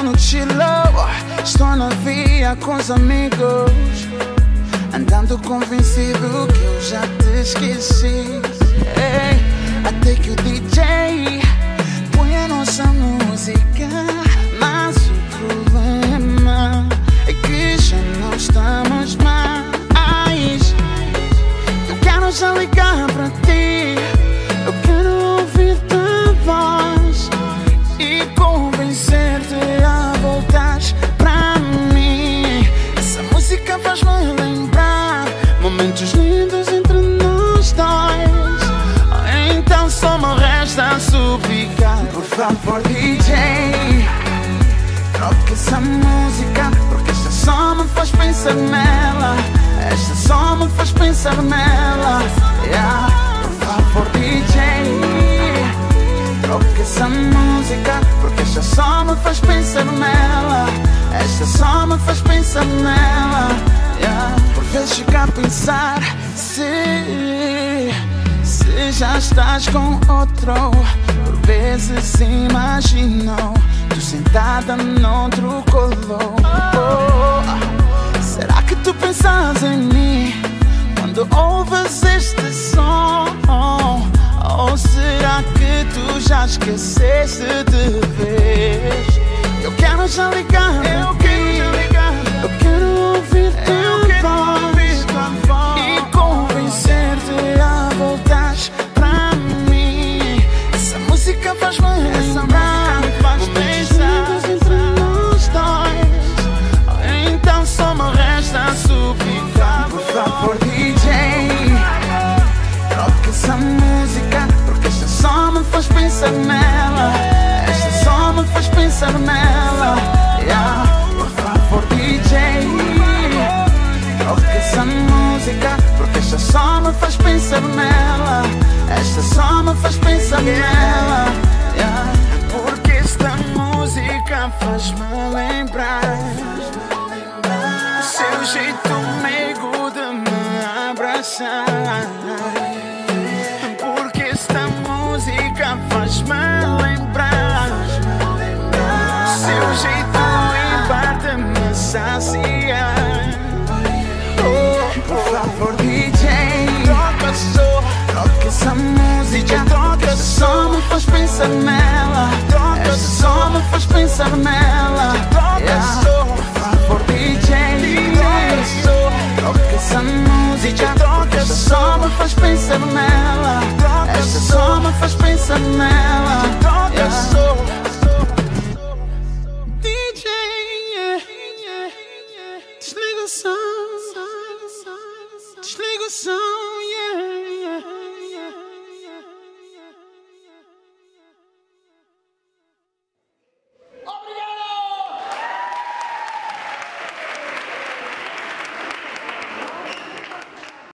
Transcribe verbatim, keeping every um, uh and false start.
no chilo, estou na via com os amigos, andando convencido que eu já te esqueci. Hey, até que o D J põe a nossa música, mas o problema é que já não estamos mais. Eu quero já ligar pra ti, eu quero ouvir tua voz e convencer-te a voltar pra mim. Essa música faz-me lembrar momentos lindos entre nós dois. Então só me resta suplicar, por favor D J, troca essa música, porque esta só me faz pensar nela. Esta só me faz pensar nela, yeah. Por favor D J, troca essa música, porque esta só me faz pensar nela. Esta só me faz pensar nela, yeah. Por vezes chego a pensar, se, se já estás com outro. Por vezes imagino tu sentada noutro colo. Oh, será que tu pensas em mim quando ouves este som? Ou será que tu já esqueceste de vez? Eu quero já ligar, eu quero já ligar, eu quero ouvir tua voz e convencer-te a voltar pra mim. Essa música faz-me lembrar momentos entre nós dois. Então só me resta suplicar, por favor D J, troca essa música, porque esta só me faz pensar nela. Esta só me faz pensar nela, yeah. Por favor D J, troca essa música, porque esta só me faz pensar nela. Esta só me faz pensar nela, yeah. Porque esta música faz-me lembrar seu jeito meigo de me abraçar. Porque esta música faz-me lembrar seu jeito ímpar de me saciar. Oh, por favor D J, troca só, troca essa música, troca, esta só me faz pensar nela. Esta só me faz pensar nela, yeah. Por favor D J, troca essa música, troca, esta só me faz pensar nela. Esta só me faz pensar nela, yeah. D J, desliga o som, desliga o som.